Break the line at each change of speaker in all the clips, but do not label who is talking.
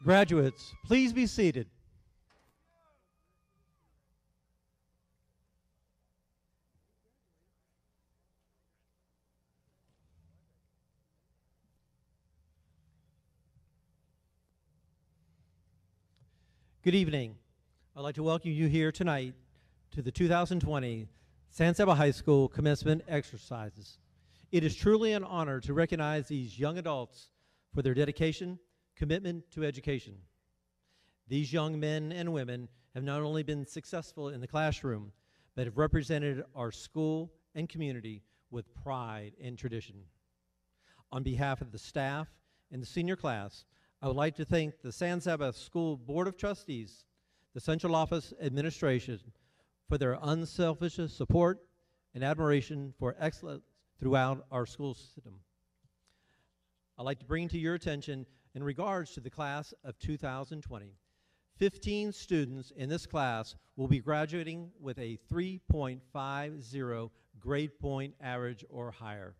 Graduates, please be seated. Good evening. I'd like to welcome you here tonight to the 2020 Saba High School commencement exercises. It is truly an honor to recognize these young adults for their dedication, commitment to education. These young men and women have not only been successful in the classroom, but have represented our school and community with pride and tradition. On behalf of the staff and the senior class, I would like to thank the San Saba School Board of Trustees, the Central Office Administration, for their unselfish support and admiration for excellence throughout our school system. I'd like to bring to your attention in regards to the class of 2020. 15 students in this class will be graduating with a 3.50 grade point average or higher.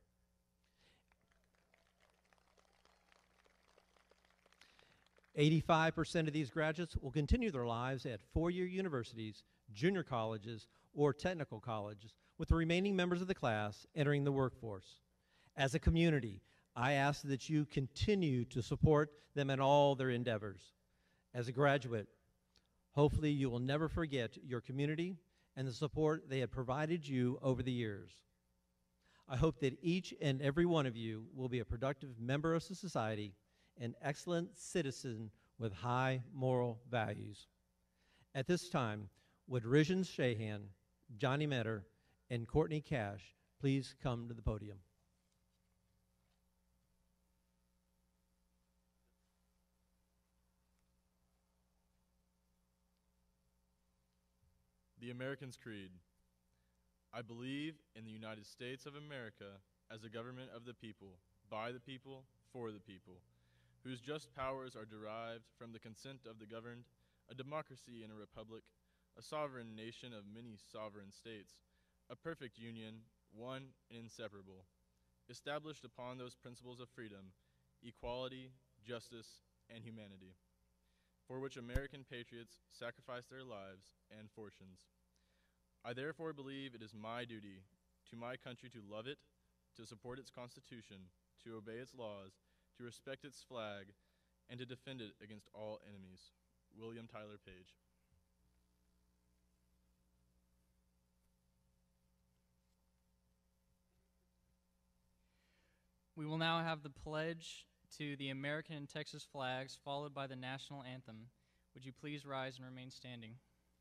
85% of these graduates will continue their lives at four-year universities, junior colleges, or technical colleges, with the remaining members of the class entering the workforce. As a community, I ask that you continue to support them in all their endeavors. As a graduate, hopefully you will never forget your community and the support they have provided you over the years. I hope that each and every one of you will be a productive member of society, an excellent citizen with high moral values. At this time, would Rijan Shahan, Johnny Metter, and Courtney Cash please come to the podium?
The American's Creed. I believe in the United States of America as a government of the people, by the people, for the people, whose just powers are derived from the consent of the governed, a democracy and a republic, a sovereign nation of many sovereign states, a perfect union, one and inseparable, established upon those principles of freedom, equality, justice, and humanity, for which American patriots sacrificed their lives and fortunes. I therefore believe it is my duty to my country to love it, to support its Constitution, to obey its laws, to respect its flag, and to defend it against all enemies. William Tyler Page.
We will now have the pledge to the American and Texas flags, followed by the national anthem. Would you please rise and remain standing?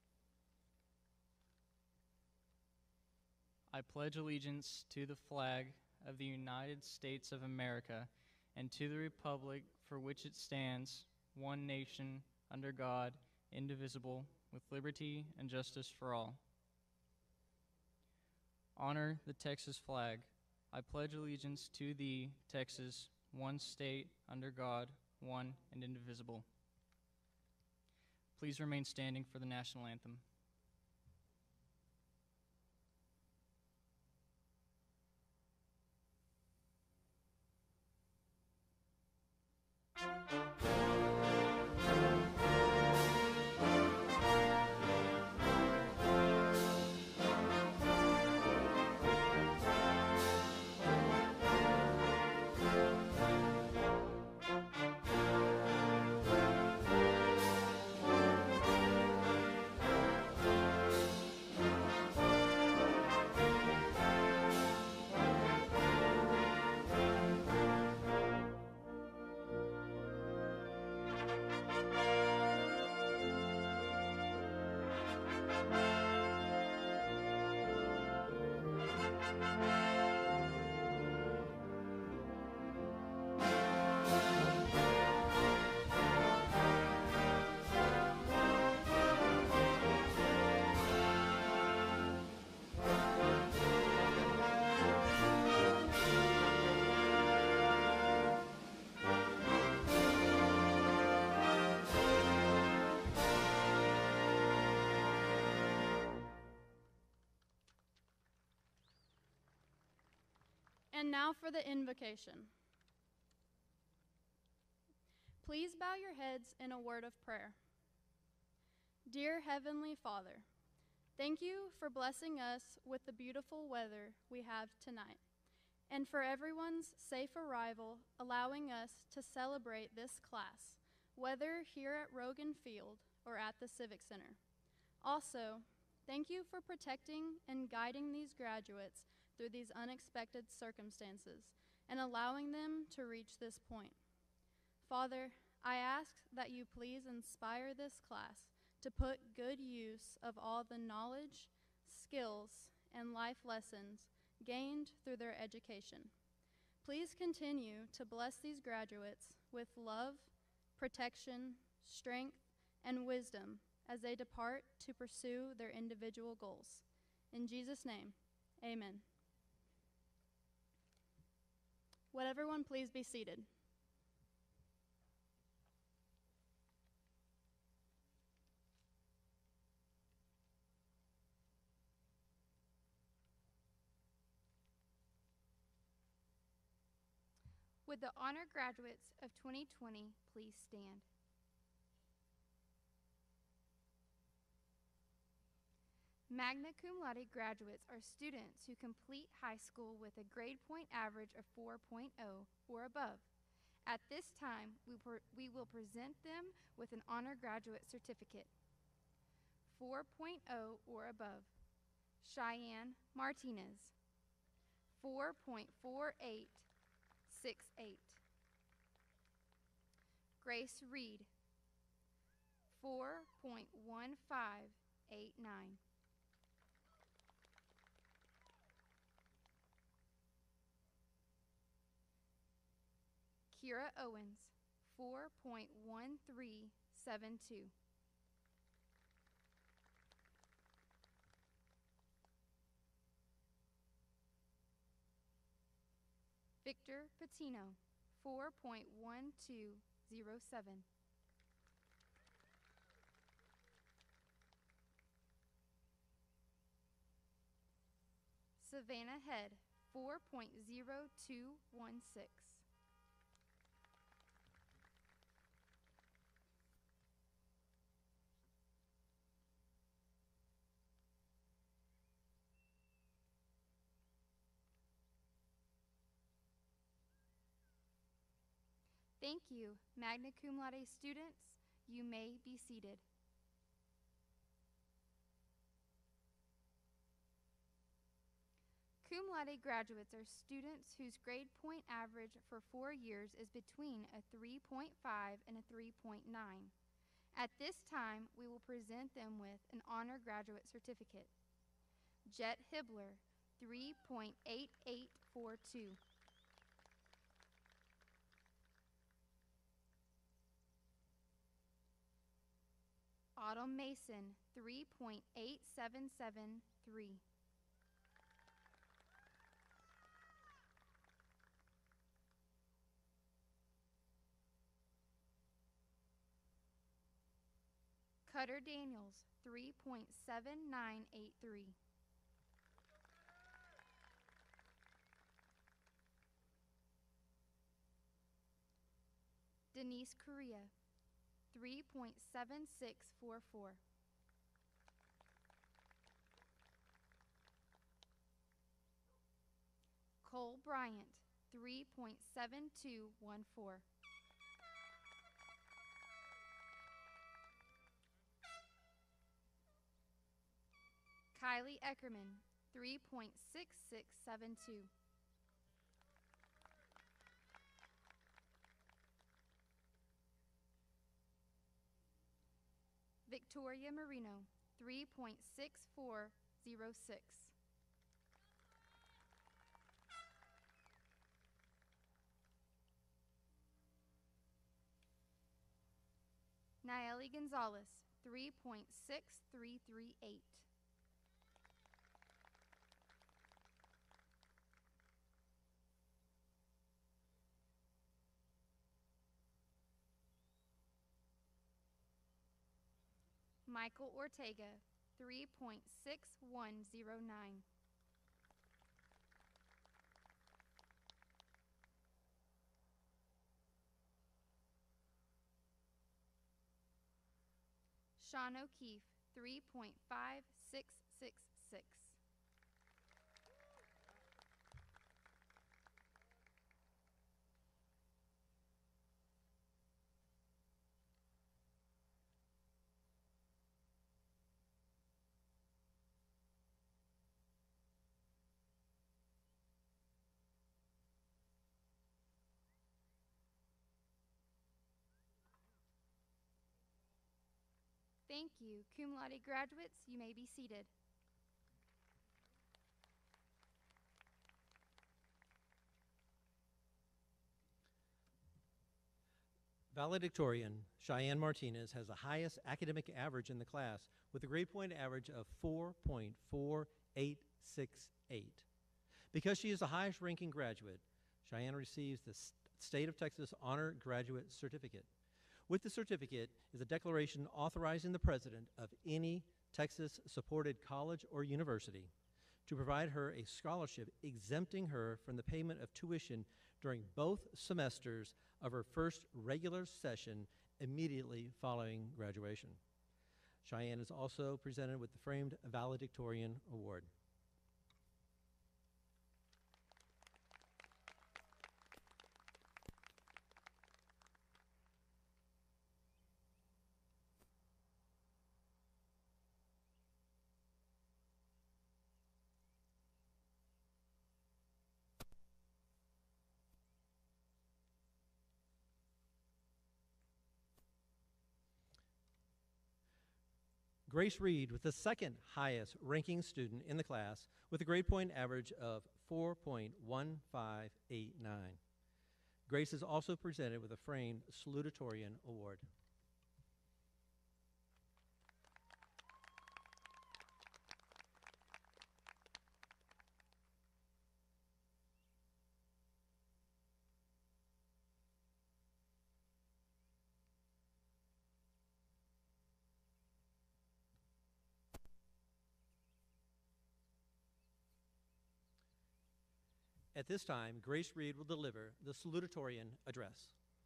I pledge allegiance to the flag of the United States of America and to the republic for which it stands, one nation, under God, indivisible, with liberty and justice for all. Honor the Texas flag. I pledge allegiance to thee, Texas, one state, under God, one and indivisible. Please remain standing for the national anthem.
And now for the invocation. Please bow your heads in a word of prayer. Dear Heavenly Father, thank you for blessing us with the beautiful weather we have tonight, and for everyone's safe arrival, allowing us to celebrate this class, whether here at Rogan Field or at the Civic Center. Also, thank you for protecting and guiding these graduates through these unexpected circumstances and allowing them to reach this point. Father, I ask that you please inspire this class to put good use of all the knowledge, skills, and life lessons gained through their education. Please continue to bless these graduates with love, protection, strength, and wisdom as they depart to pursue their individual goals. In Jesus' name, amen. Would everyone please be seated?
Would the honor graduates of 2020 please stand? Magna cum laude graduates are students who complete high school with a grade point average of 4.0 or above. At this time, we will present them with an honor graduate certificate. 4.0 or above, Cheyenne Martinez. 4.4868. Grace Reed. 4.1589. Kira Owens. 4.1372. Victor Patino. 4.1207. Savannah Head. 4.0216. Thank you, Magna Cum Laude students. You may be seated. Cum laude graduates are students whose grade point average for 4 years is between a 3.5 and a 3.9. At this time, we will present them with an honor graduate certificate. Jet Hibbler, 3.8842. Autumn Mason, 3.8773. Cutter Daniels, 3.7983. Denise Correa, 3.7644. Cole Bryant, 3.7214. Kylie Eckerman, 3.6672. Victoria Marino, 3.6406. Naeli Gonzalez, 3.6338. Michael Ortega, 3.6109. Sean O'Keefe, 3.5666. Thank you. Cum laude graduates, you may be seated.
Valedictorian Cheyenne Martinez has the highest academic average in the class with a grade point average of 4.4868. Because she is the highest ranking graduate, Cheyenne receives the State of Texas Honor Graduate Certificate. With the certificate is a declaration authorizing the president of any Texas-supported college or university to provide her a scholarship exempting her from the payment of tuition during both semesters of her first regular session immediately following graduation. Cheyenne is also presented with the framed valedictorian award. Grace Reed with the second highest ranking student in the class with a grade point average of 4.1589. Grace is also presented with a framed salutatorian award. At this time, Grace Reed will deliver the salutatorian address.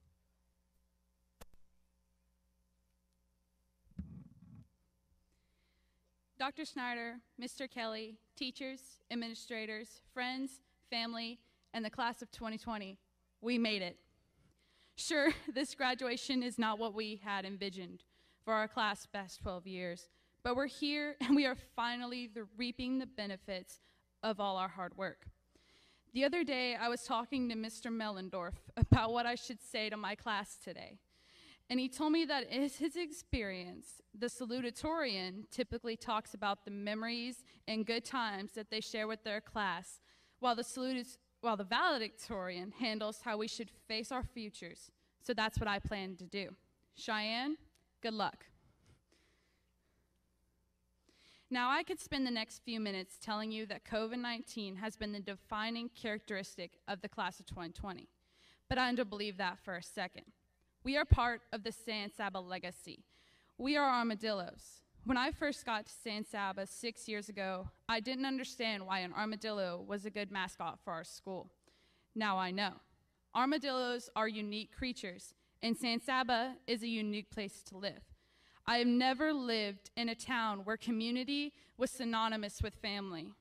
Dr. Snyder, Mr. Kelly, teachers, administrators, friends, family, and the class of 2020, we made it. Sure, this graduation is not what we had envisioned for our class past 12 years, but we're here and we are finally reaping the benefits of all our hard work. The other day, I was talking to Mr. Mellendorf about what I should say to my class today. And he told me that in his experience, the salutatorian typically talks about the memories and good times that they share with their class, while the valedictorian handles how we should face our futures. So that's what I plan to do. Cheyenne, good luck. Now, I could spend the next few minutes telling you that COVID-19 has been the defining characteristic of the class of 2020, but I don't believe that for a second. We are part of the San Saba legacy. We are armadillos. When I first got to San Saba 6 years ago, I didn't understand why an armadillo was a good mascot for our school. Now I know. Armadillos are unique creatures, and San Saba is a unique place to live. I have never lived in a town where community was synonymous with family.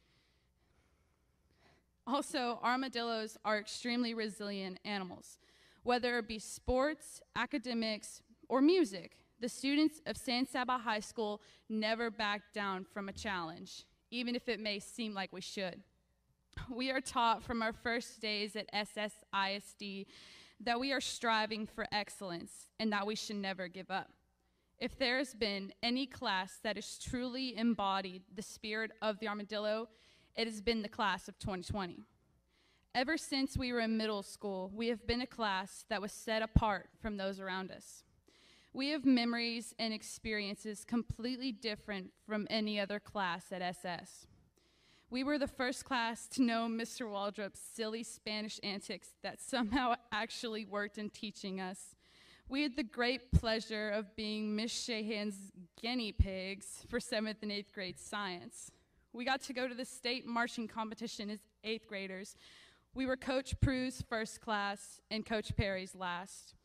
Also, armadillos are extremely resilient animals. Whether it be sports, academics, or music, the students of San Saba High School never back down from a challenge, even if it may seem like we should. We are taught from our first days at SSISD that we are striving for excellence and that we should never give up. If there has been any class that has truly embodied the spirit of the armadillo, it has been the class of 2020. Ever since we were in middle school, we have been a class that was set apart from those around us. We have memories and experiences completely different from any other class at SS. We were the first class to know Mr. Waldrop's silly Spanish antics that somehow actually worked in teaching us. We had the great pleasure of being Miss Shahan's guinea pigs for 7th and 8th grade science. We got to go to the state marching competition as 8th graders. We were Coach Prue's first class and Coach Perry's last.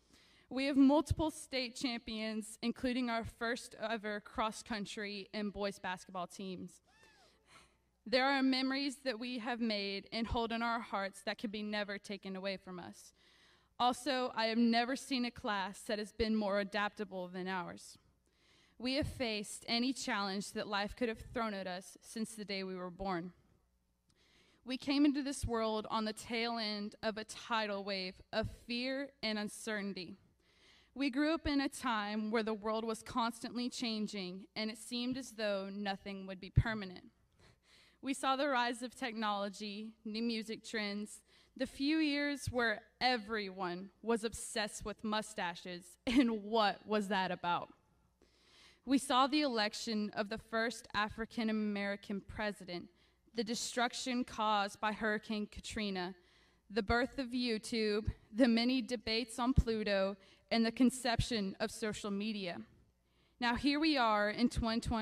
We have multiple state champions, including our first ever cross-country and boys basketball teams. There are memories that we have made and hold in our hearts that can be never taken away from us. Also, I have never seen a class that has been more adaptable than ours. We have faced any challenge that life could have thrown at us since the day we were born. We came into this world on the tail end of a tidal wave of fear and uncertainty. We grew up in a time where the world was constantly changing, and it seemed as though nothing would be permanent. We saw the rise of technology, new music trends, the few years where everyone was obsessed with mustaches, and what was that about? We saw the election of the first African-American president, the destruction caused by Hurricane Katrina, the birth of YouTube, the many debates on Pluto, and the conception of social media. Now here we are in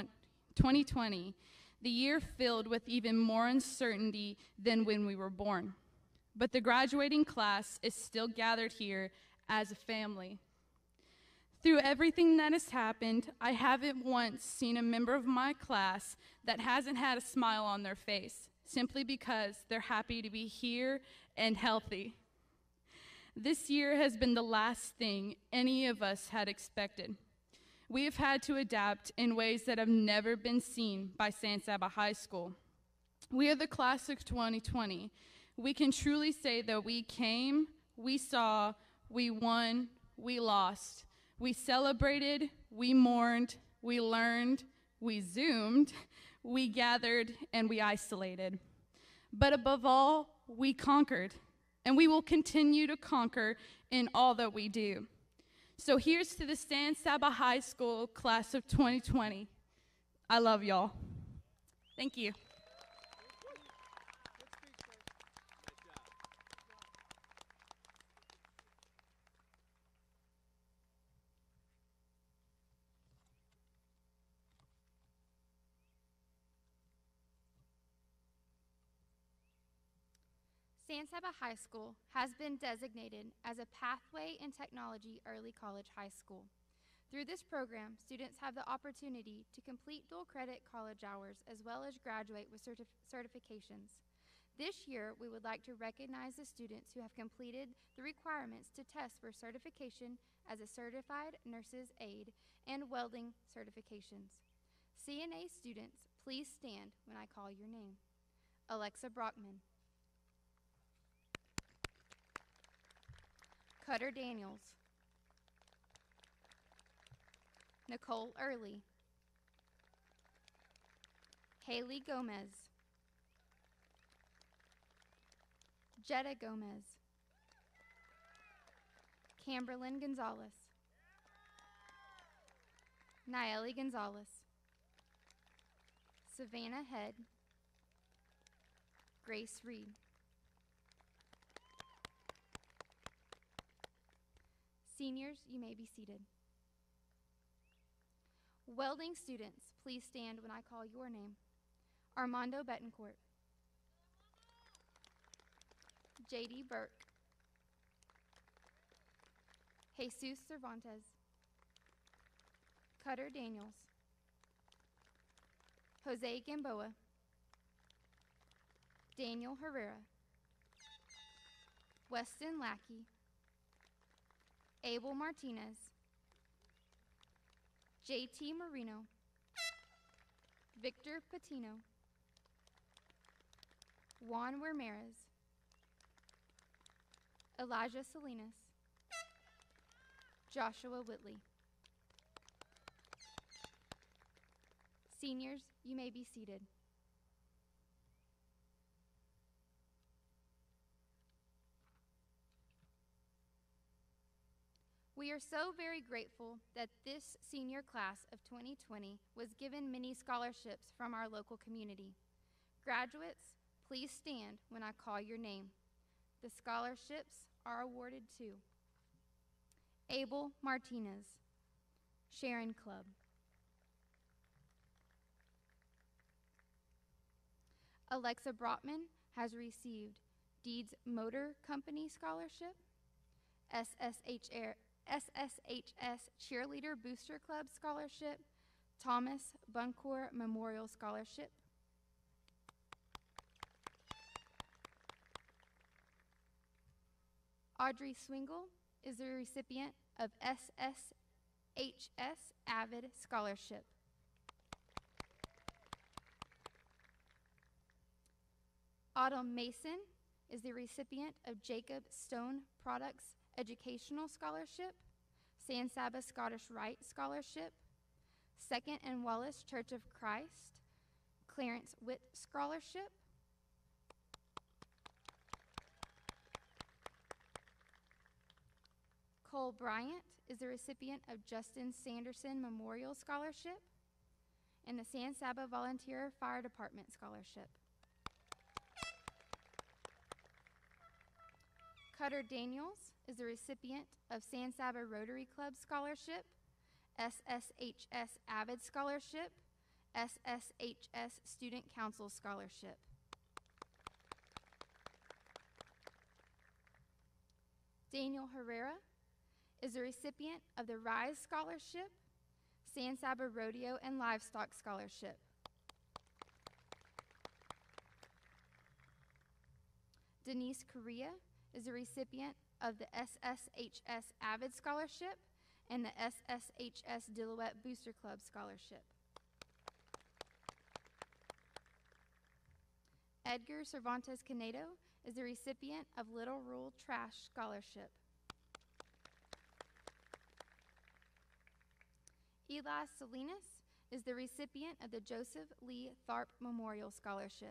2020, the year filled with even more uncertainty than when we were born. But the graduating class is still gathered here as a family. Through everything that has happened, I haven't once seen a member of my class that hasn't had a smile on their face, simply because they're happy to be here and healthy. This year has been the last thing any of us had expected. We have had to adapt in ways that have never been seen by San Saba High School. We are the class of 2020. We can truly say that we came, we saw, we won, we lost. We celebrated, we mourned, we learned, we Zoomed, we gathered, and we isolated. But above all, we conquered, and we will continue to conquer in all that we do. So here's to the San Saba High School class of 2020. I love y'all. Thank you.
San Saba High School has been designated as a Pathway in Technology Early College High School. Through this program, students have the opportunity to complete dual credit college hours as well as graduate with certifications. This year, we would like to recognize the students who have completed the requirements to test for certification as a certified nurse's aide and welding certifications. CNA students, please stand when I call your name. Alexa Brockman. Cutter Daniels. Nicole Early. Haley Gomez. Jetta Gomez. Camberlyn Gonzalez. Naeli Gonzalez. Savannah Head. Grace Reed. Seniors, you may be seated. Welding students, please stand when I call your name. Armando Betancourt. J.D. Burke. Jesus Cervantes. Cutter Daniels. Jose Gamboa. Daniel Herrera. Weston Lackey. Abel Martinez. J.T. Marino. Victor Patino. Juan Ramirez. Elijah Salinas. Joshua Whitley. Seniors, you may be seated. We are so very grateful that this senior class of 2020 was given many scholarships from our local community. Graduates, please stand when I call your name. The scholarships are awarded to Abel Martinez, Sharon Club. Alexa Brotman has received Deeds Motor Company Scholarship, SSHS Cheerleader Booster Club Scholarship, Thomas Buncor Memorial Scholarship. Audrey Swingle is the recipient of SSHS Avid Scholarship. Autumn Mason is the recipient of Jacob Stone Products Educational Scholarship, San Saba Scottish Rite Scholarship, Second and Wallace Church of Christ, Clarence Witt Scholarship. Cole Bryant is the recipient of Justin Sanderson Memorial Scholarship and the San Saba Volunteer Fire Department Scholarship. Cutter Daniels is the recipient of San Saba Rotary Club Scholarship, SSHS Avid Scholarship, SSHS Student Council Scholarship. Daniel Herrera is the recipient of the RISE Scholarship, San Saba Rodeo and Livestock Scholarship. Denise Correa is the recipient of the SSHS Avid Scholarship and the SSHS Dillouette Booster Club Scholarship. Edgar Cervantes Canedo is the recipient of Little Rule Trash Scholarship. Eli Salinas is the recipient of the Joseph Lee Tharp Memorial Scholarship.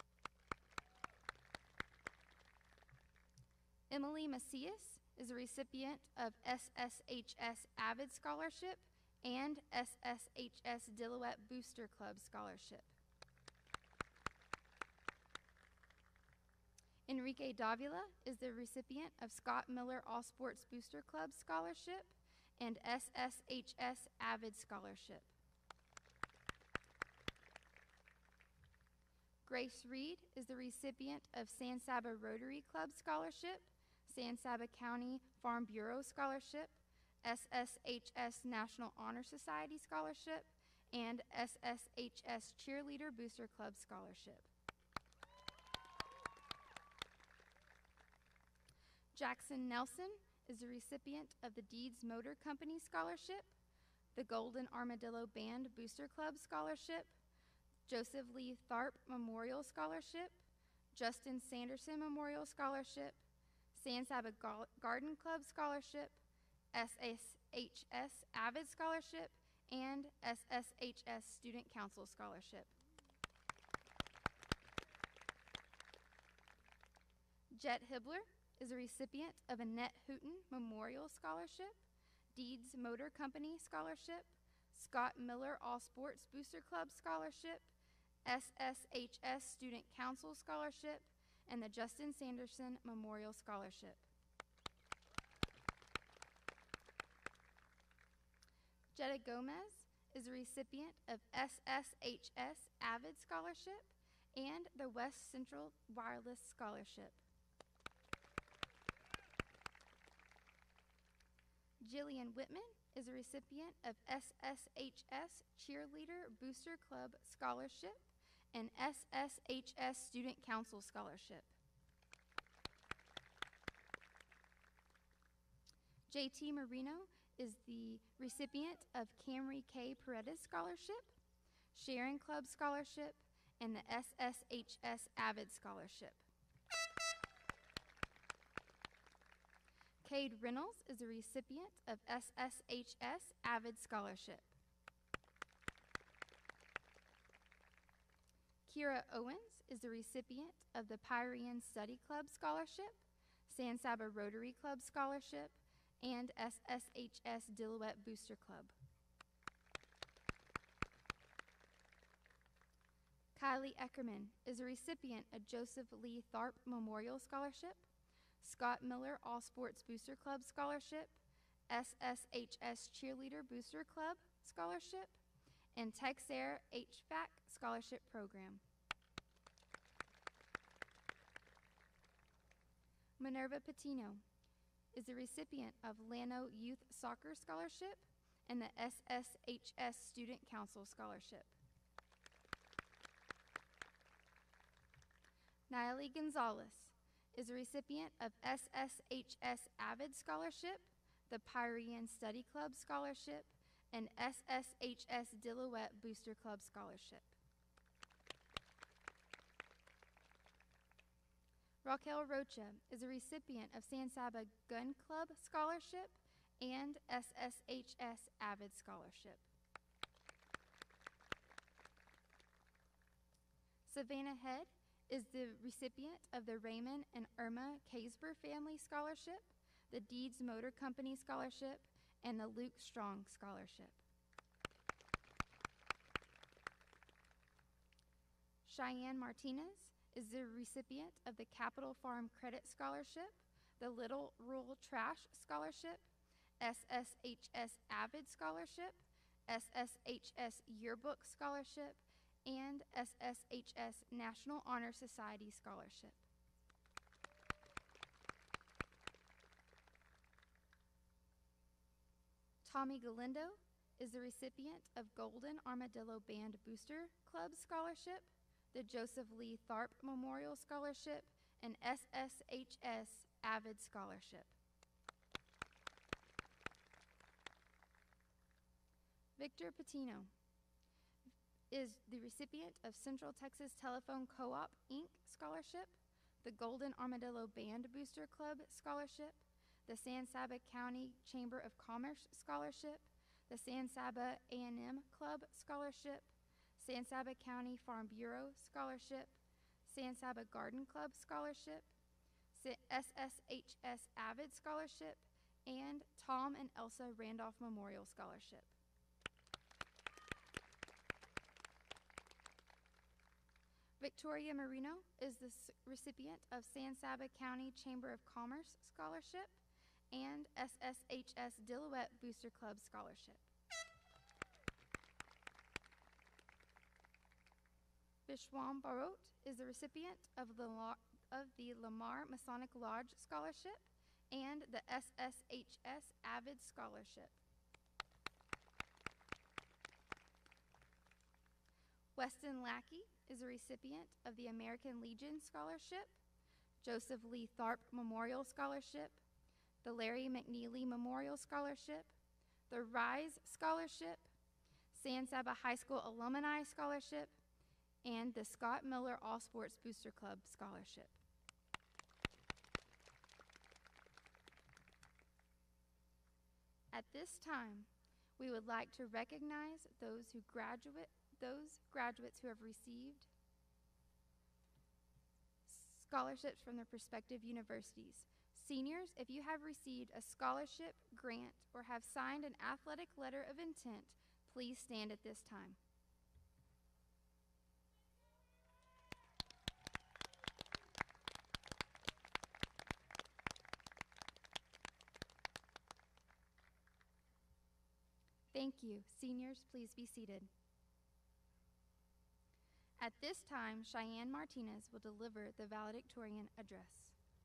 Emily Macias is the recipient of SSHS Avid Scholarship and SSHS Dillouette Booster Club Scholarship. Enrique Davila is the recipient of Scott Miller All Sports Booster Club Scholarship and SSHS Avid Scholarship. Grace Reed is the recipient of San Saba Rotary Club Scholarship, San Saba County Farm Bureau Scholarship, SSHS National Honor Society Scholarship, and SSHS Cheerleader Booster Club Scholarship. Jackson Nelson is the recipient of the Deeds Motor Company Scholarship, the Golden Armadillo Band Booster Club Scholarship, Joseph Lee Tharp Memorial Scholarship, Justin Sanderson Memorial Scholarship, San Saba Garden Club Scholarship, SSHS Avid Scholarship, and SSHS Student Council Scholarship. Jet Hibbler is a recipient of Annette Hooten Memorial Scholarship, Deeds Motor Company Scholarship, Scott Miller All Sports Booster Club Scholarship, SSHS Student Council Scholarship, and the Justin Sanderson Memorial Scholarship. Jetta Gomez is a recipient of SSHS Avid Scholarship and the West Central Wireless Scholarship. Jillian Whitman is a recipient of SSHS Cheerleader Booster Club Scholarship and SSHS Student Council Scholarship. JT Marino is the recipient of Camry K. Paredes Scholarship, Sharon Club Scholarship, and the SSHS Avid Scholarship. Cade Reynolds is a recipient of SSHS Avid Scholarship. Kira Owens is the recipient of the Pyrean Study Club Scholarship, San Saba Rotary Club Scholarship, and SSHS Dillouette Booster Club. Kylie Eckerman is a recipient of Joseph Lee Tharp Memorial Scholarship, Scott Miller All Sports Booster Club Scholarship, SSHS Cheerleader Booster Club Scholarship, and Texair HVAC Scholarship Program. Minerva Patino is the recipient of Llano Youth Soccer Scholarship and the SSHS Student Council Scholarship. Nayeli Gonzalez is a recipient of SSHS Avid Scholarship, the Pyrean Study Club Scholarship, and SSHS Dillouette Booster Club Scholarship. Raquel Rocha is a recipient of San Saba Gun Club Scholarship and SSHS Avid Scholarship. Savannah Head is the recipient of the Raymond and Irma Kaysber Family Scholarship, the Deeds Motor Company Scholarship, and the Luke Strong Scholarship. Cheyenne Martinez is the recipient of the Capital Farm Credit Scholarship, the Little Rural Trash Scholarship, SSHS Avid Scholarship, SSHS Yearbook Scholarship, and SSHS National Honor Society Scholarship. Tommy Galindo is the recipient of Golden Armadillo Band Booster Club Scholarship, the Joseph Lee Tharp Memorial Scholarship, and SSHS Avid Scholarship. Victor Patino is the recipient of Central Texas Telephone Co-op, Inc. Scholarship, the Golden Armadillo Band Booster Club Scholarship, the San Saba County Chamber of Commerce Scholarship, the San Saba A&M Club Scholarship, San Saba County Farm Bureau Scholarship, San Saba Garden Club Scholarship, SSHS Avid Scholarship, and Tom and Elsa Randolph Memorial Scholarship. Victoria Marino is the recipient of San Saba County Chamber of Commerce Scholarship and SSHS Dillouette Booster Club Scholarship. Vishwam Barot is the recipient of the Lamar Masonic Lodge Scholarship and the SSHS Avid Scholarship. Weston Lackey is a recipient of the American Legion Scholarship, Joseph Lee Tharp Memorial Scholarship, the Larry McNeely Memorial Scholarship, the RISE Scholarship, San Saba High School Alumni Scholarship, and the Scott Miller All Sports Booster Club Scholarship. At this time, we would like to recognize those graduates who have received scholarships from their prospective universities. Seniors, if you have received a scholarship, grant, or have signed an athletic letter of intent, please stand at this time. Thank you. Seniors, please be seated. At this time, Cheyenne Martinez will deliver the valedictorian address.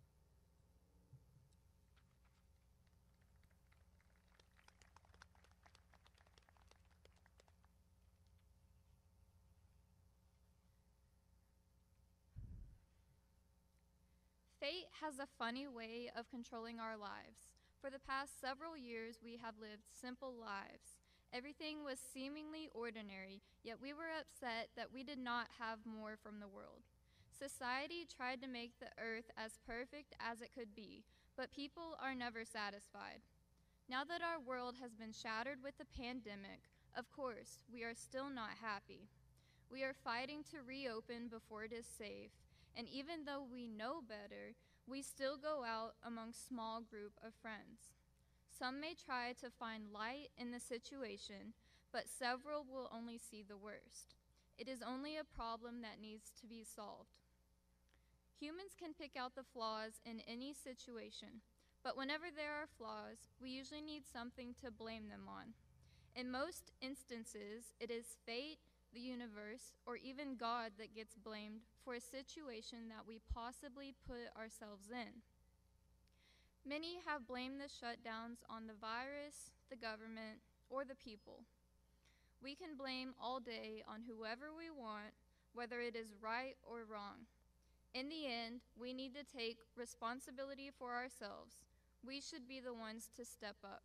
Fate has a funny way of controlling our lives. For the past several years, we have lived simple lives. Everything was seemingly ordinary, yet we were upset that we did not have more from the world. Society tried to make the earth as perfect as it could be, but people are never satisfied. Now that our world has been shattered with the pandemic, of course, we are still not happy. We are fighting to reopen before it is safe, and even though we know better, we still go out among a small group of friends. Some may try to find light in the situation, but several will only see the worst. It is only a problem that needs to be solved. Humans can pick out the flaws in any situation, but whenever there are flaws, we usually need something to blame them on. In most instances, it is fate, the universe, or even God that gets blamed for a situation that we possibly put ourselves in. Many have blamed the shutdowns on the virus, the government, or the people. We can blame all day on whoever we want, whether it is right or wrong. In the end, we need to take responsibility for ourselves. We should be the ones to step up.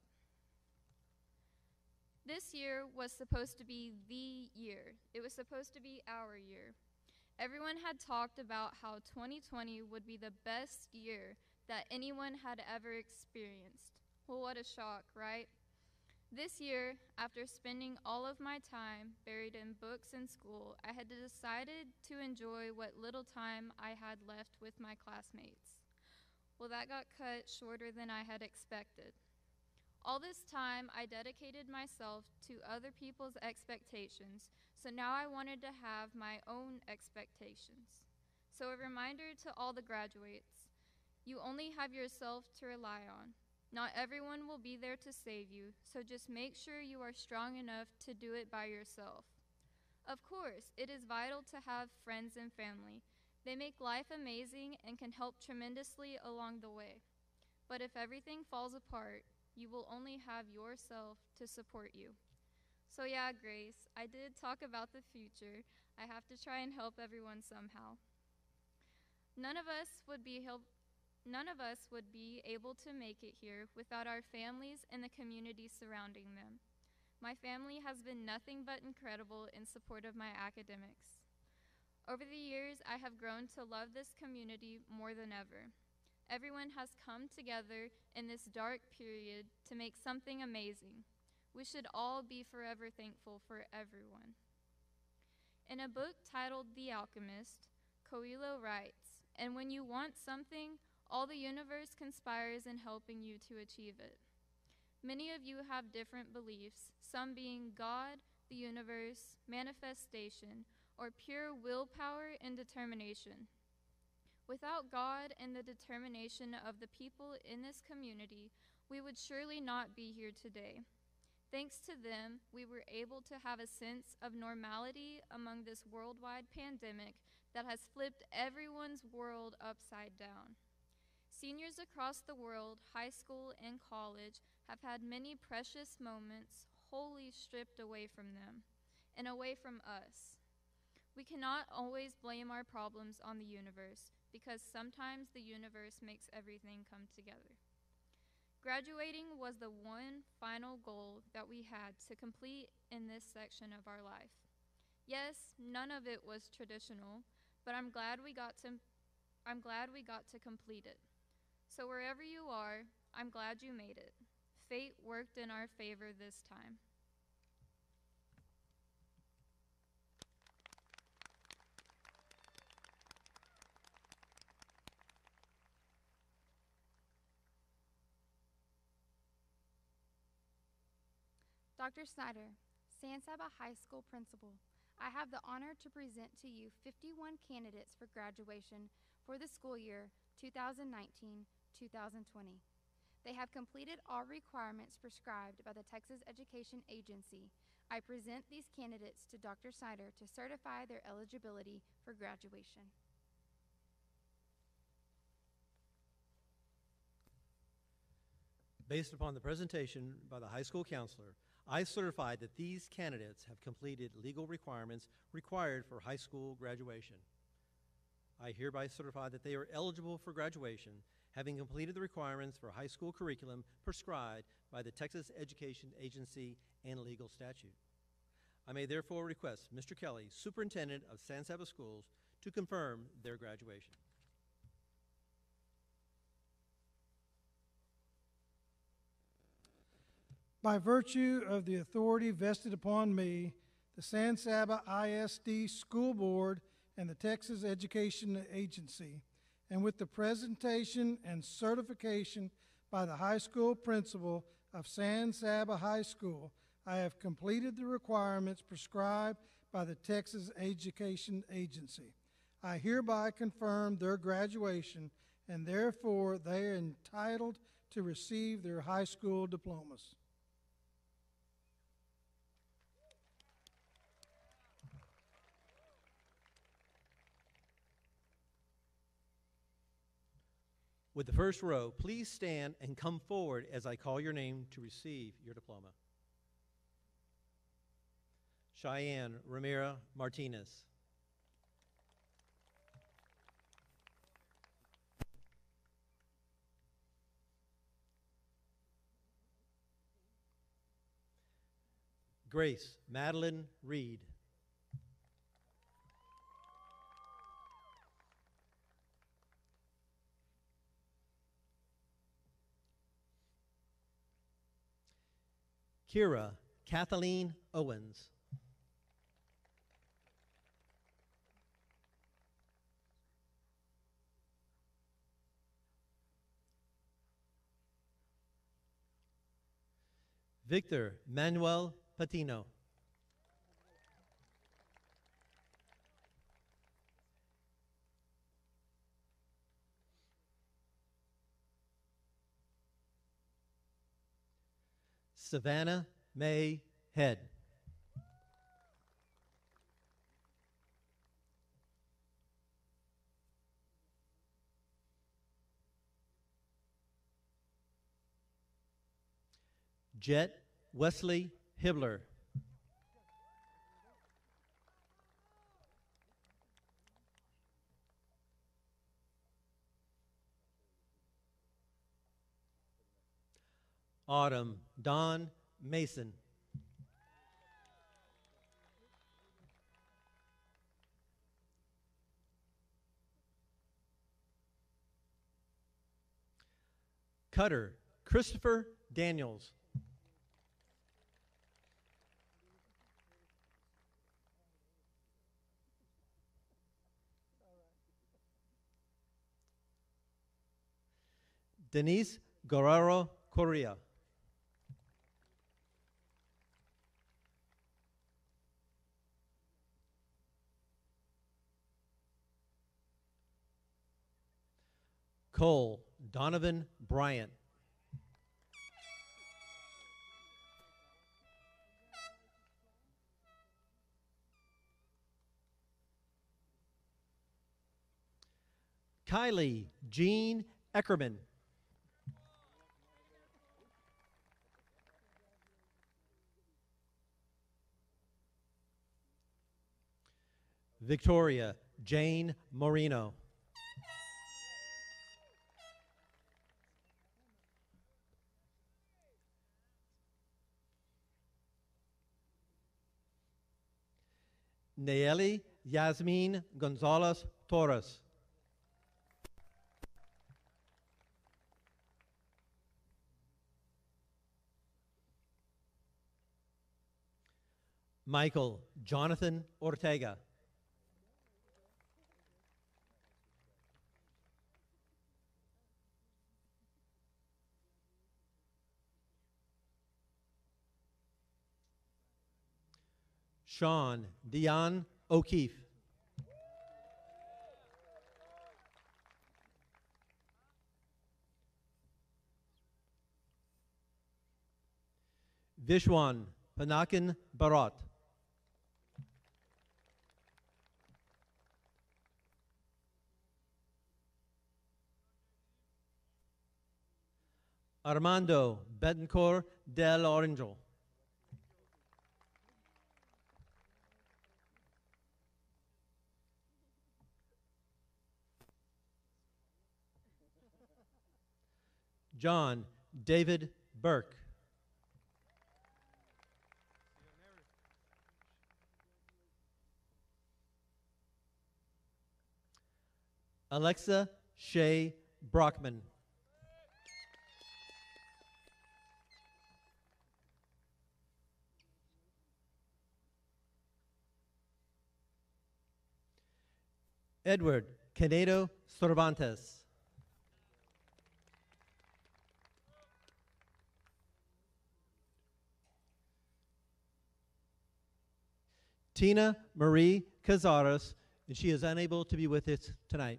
This year was supposed to be the year. It was supposed to be our year. Everyone had talked about how 2020 would be the best year that anyone had ever experienced. Well, what a shock, right? This year, after spending all of my time buried in books and school, I had decided to enjoy what little time I had left with my classmates. Well, that got cut shorter than I had expected. All this time, I dedicated myself to other people's expectations, so now I wanted to have my own expectations. So a reminder to all the graduates, you only have yourself to rely on. Not everyone will be there to save you, so just make sure you are strong enough to do it by yourself. Of course, it is vital to have friends and family. They make life amazing and can help tremendously along the way. But if everything falls apart, you will only have yourself to support you. So yeah, Grace, I did talk about the future. I have to try and help everyone somehow. None of us would be able to make it here without our families and the community surrounding them. My family has been nothing but incredible in support of my academics. Over the years, I have grown to love this community more than ever. Everyone has come together in this dark period to make something amazing. We should all be forever thankful for everyone. In a book titled The Alchemist, Coelho writes, "And when you want something, all the universe conspires in helping you to achieve it." Many of you have different beliefs, some being God, the universe, manifestation, or pure willpower and determination. Without God and the determination of the people in this community, we would surely not be here today. Thanks to them, we were able to have a sense of normality among this worldwide pandemic that has flipped everyone's world upside down. Seniors across the world, high school and college, have had many precious moments wholly stripped away from them and away from us. We cannot always blame our problems on the universe, because sometimes the universe makes everything come together. Graduating was the one final goal that we had to complete in this section of our life. Yes, none of it was traditional, but I'm glad we got to complete it. So wherever you are, I'm glad you made it. Fate worked in our favor this time.
Dr. Snyder, San Saba High School Principal, I have the honor to present to you 51 candidates for graduation for the school year 2019-2020. They have completed all requirements prescribed by the Texas Education Agency. I present these candidates to Dr. Snyder to certify their eligibility for graduation.
Based upon the presentation by the high school counselor, I certify that these candidates have completed legal requirements required for high school graduation. I hereby certify that they are eligible for graduation, having completed the requirements for high school curriculum prescribed by the Texas Education Agency and legal statute. I may therefore request Mr. Kelly, Superintendent of San Saba Schools, to confirm their graduation.
By virtue of the authority vested upon me, the San Saba ISD School Board and the Texas Education Agency, and with the presentation and certification by the high school principal of San Saba High School, I have completed the requirements prescribed by the Texas Education Agency. I hereby confirm their graduation, and therefore they are entitled to receive their high school diplomas.
With the first row, please stand and come forward as I call your name to receive your diploma. Cheyenne Ramira Martinez. Grace Madeline Reed. Kira Kathleen Owens. Victor Manuel Patino. Savannah May Head. Jet Wesley Hibler. Autumn Don Mason. Cutter Christopher Daniels. Denise Guerrero Correa. Cole Donovan Bryant. Kylie Jean Eckerman. Victoria Jane Moreno. Nayeli Yasmin Gonzalez Torres. Michael Jonathan Ortega. Sean Dion O'Keefe. Vishwan Panakin Barat. Armando Betancourt del Oranjo. John David Burke. Alexa Shea Brockman. Edward Canedo Cervantes. Tina Marie Cazares, and she is unable to be with us tonight.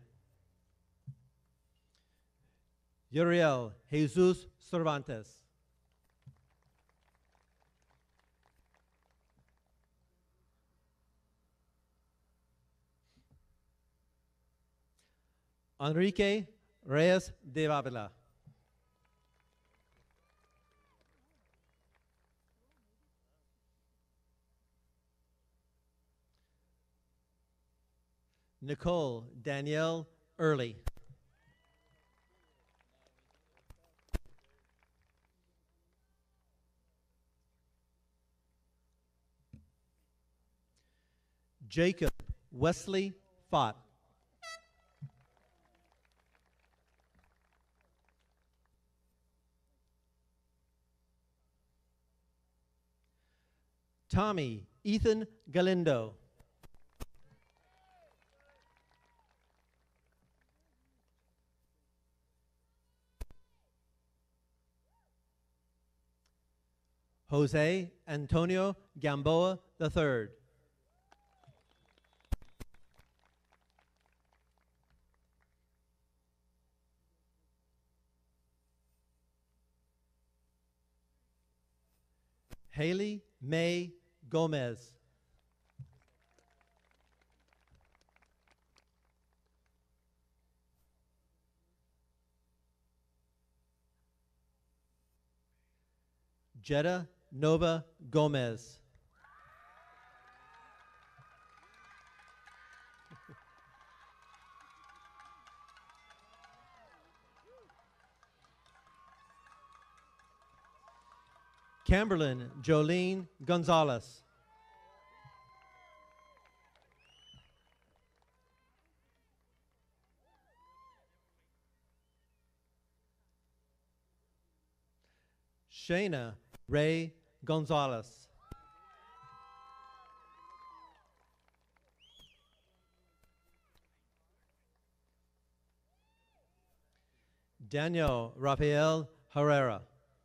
Uriel Jesus Cervantes. Enrique Reyes de Avila. Nicole Danielle Early. Jacob Wesley Fott. Tommy Ethan Galindo. Jose Antonio Gamboa III. Haley May Gomez. Jetta Nova Gomez. Camberlyn Jolene Gonzalez. Shayna Ray Gonzalez. Daniel Rafael Herrera.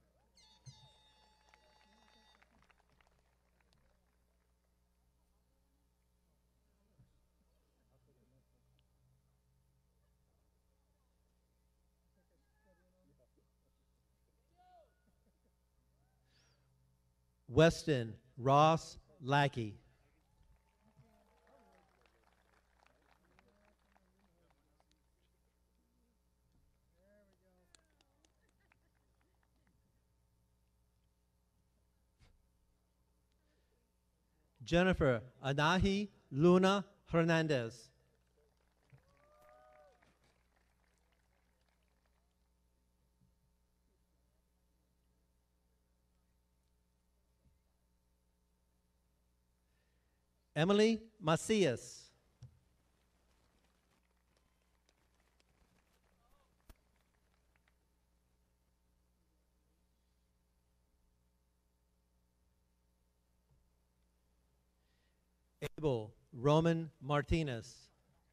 Weston Ross Lackey. Jennifer Anahi Luna Hernandez. Emily Macias. Abel Roman Martinez.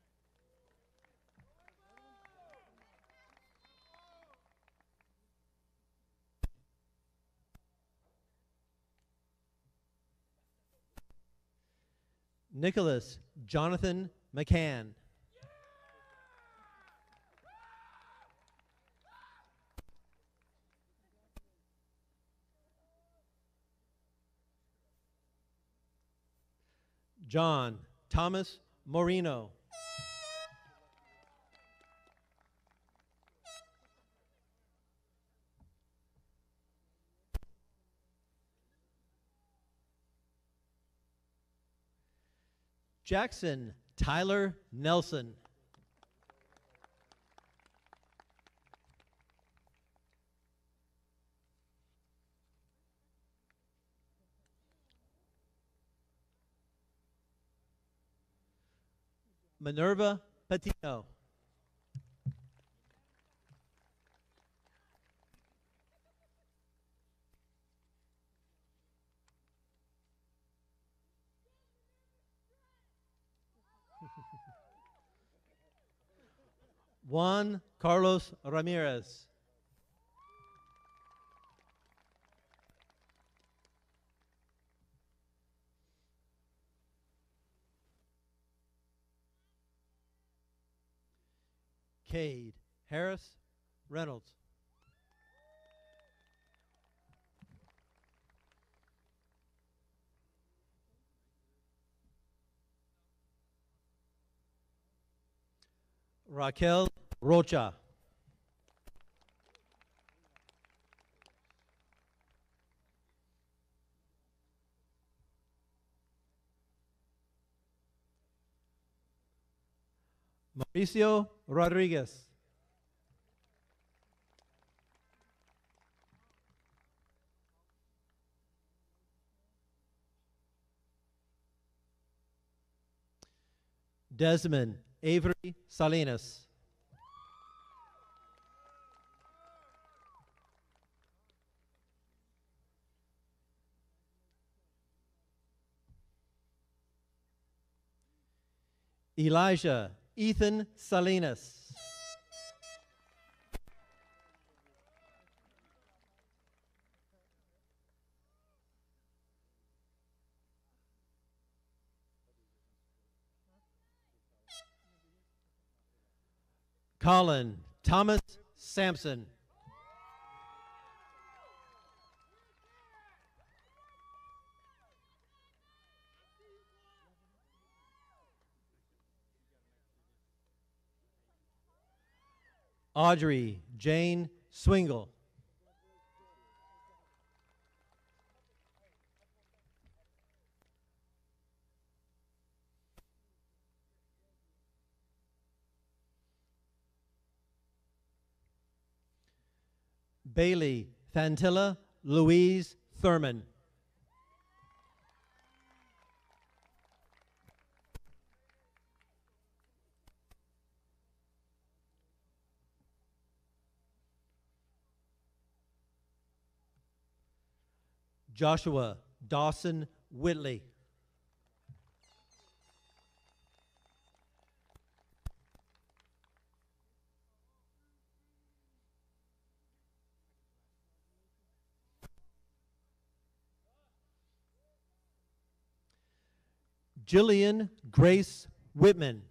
Nicholas Jonathan McCann. John Thomas Moreno. Jackson Tyler Nelson. Minerva Patino. Juan Carlos Ramirez. Cade Harris Reynolds. Raquel Rocha. Mauricio Rodriguez. Desmond Avery Salinas. Elijah Ethan Salinas. Colin Thomas Sampson. Audrey Jane Swingle. Bailey Fantilla Louise Thurman. Joshua Dawson Whitley. Jillian Grace Whitman.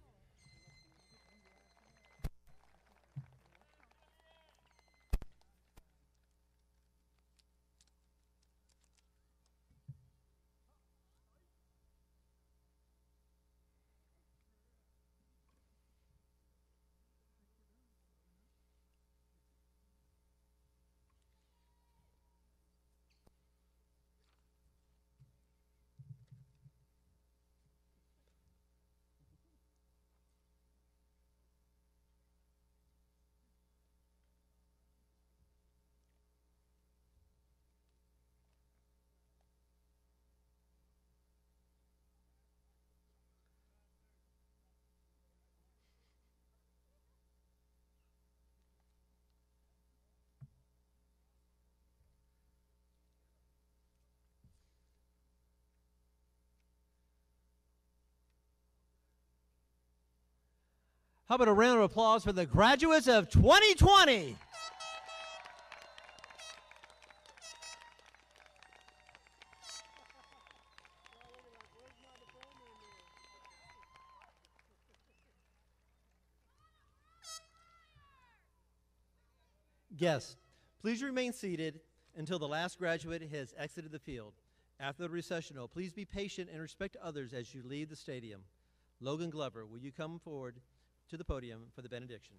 How about a round of applause for the graduates of 2020? Guests, please remain seated until the last graduate has exited the field. After the recessional, please be patient and respect others as you leave the stadium. Logan Glover, will you come forward to the podium for the benediction?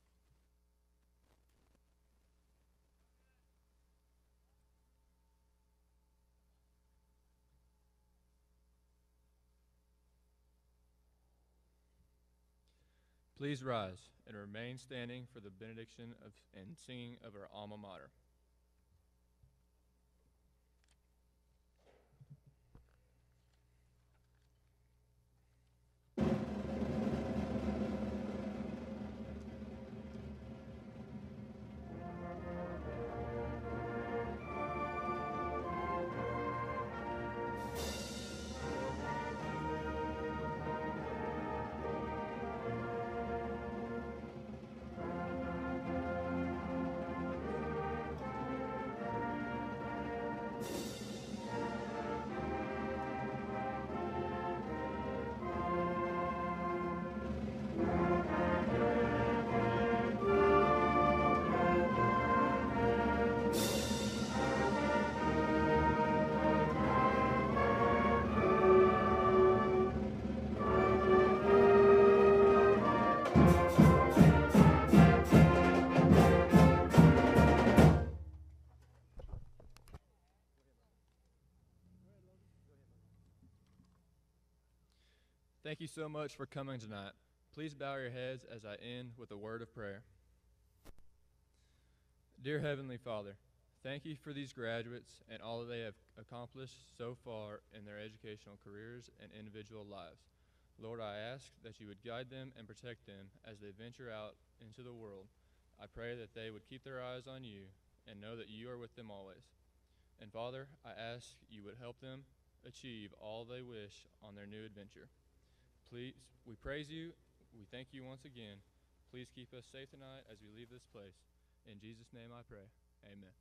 Please rise and remain standing for the benediction and singing of our alma mater. Thank you so much for coming tonight. Please bow your heads as I end with a word of prayer. Dear Heavenly Father, thank you for these graduates and all that they have accomplished so far in their educational careers and individual lives. Lord, I ask that you would guide them and protect them as they venture out into the world. I pray that they would keep their eyes on you and know that you are with them always. And Father, I ask you would help them achieve all they wish on their new adventure. Please, we praise you. We thank you once again. Please keep us safe tonight as we leave this place. In Jesus' name I pray. Amen.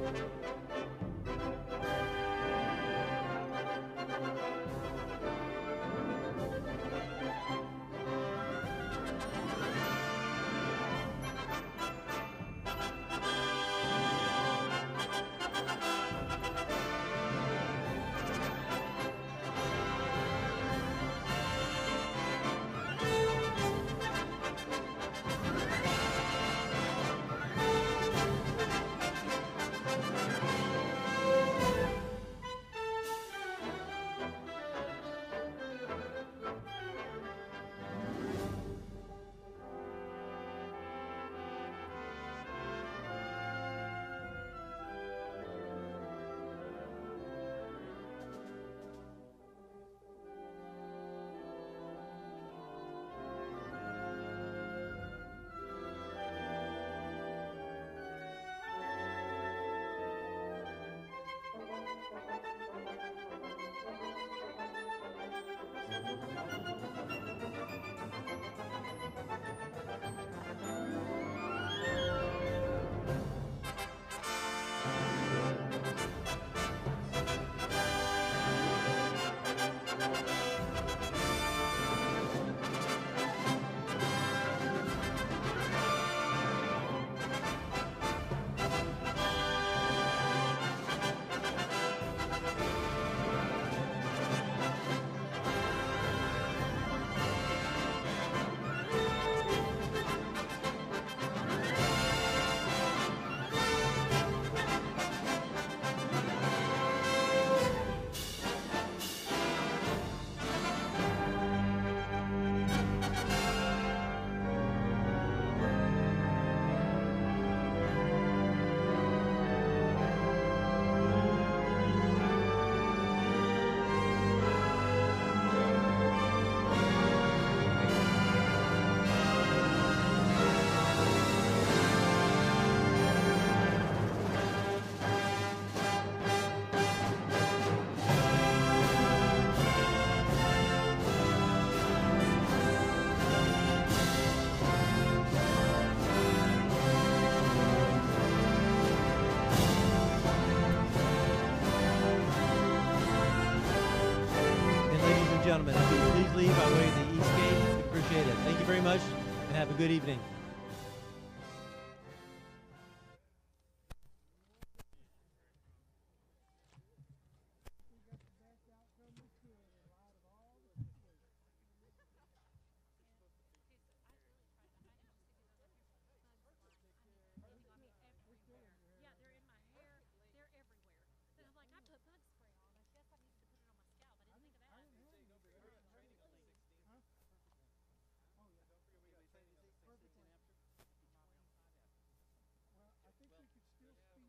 Gentlemen, if you please leave by way of the east gate, we appreciate it. Thank you very much, and have a good evening.